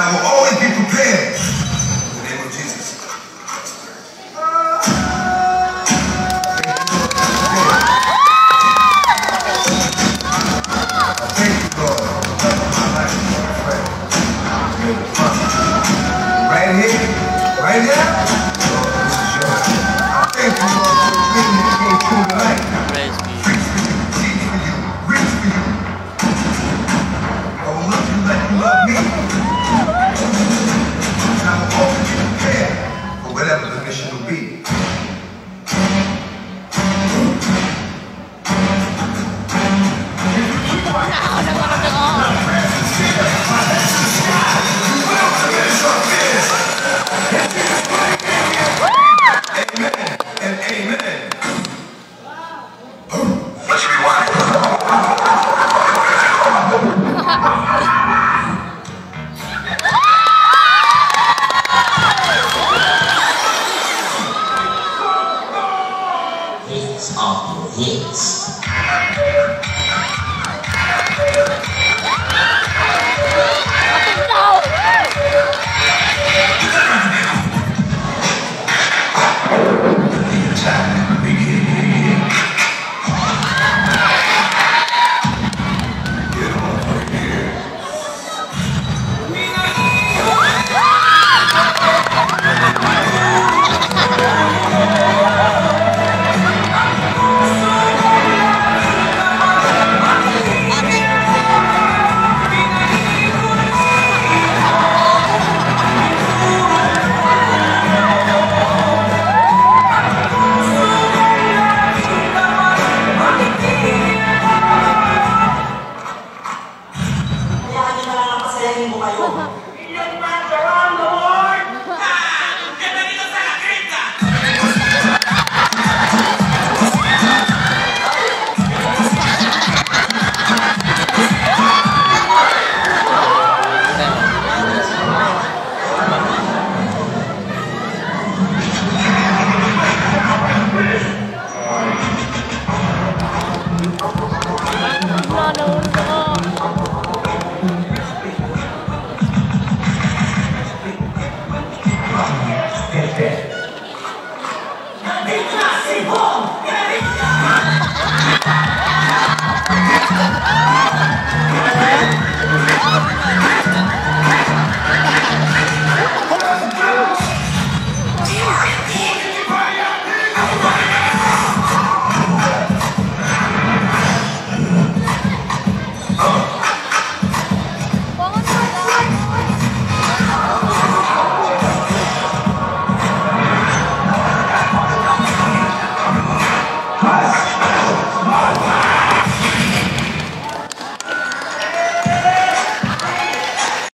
I will always be prepared. In the name of Jesus. Thank you, Lord. My life, my friend. Right here, right here. Lord, this is yours. I thank you, Lord, for the vision that came true tonight. Praise be. Preach for you, teach for you, reach for you. I will love you like you love me. And I will always be prepared for whatever the mission will be. Amen and amen. Let's rewind. Hits off your hits. Kayo. Ilan man